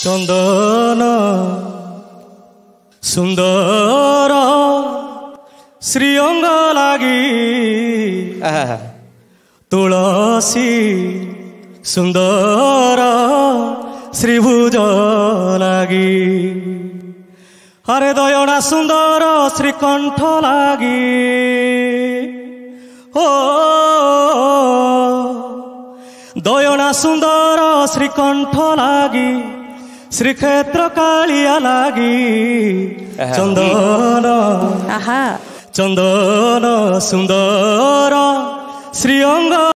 चंदन सुंदर श्रीअंग लागी तुलसी सुंदर श्रीभुज लागी अरे दयना सुंदर श्रीकंठ लागी ओ दयना सुंदर श्रीकंठ लागी श्रीक्षेत्र कालिया लागी चंदन चंदन सुंदर श्रीअंग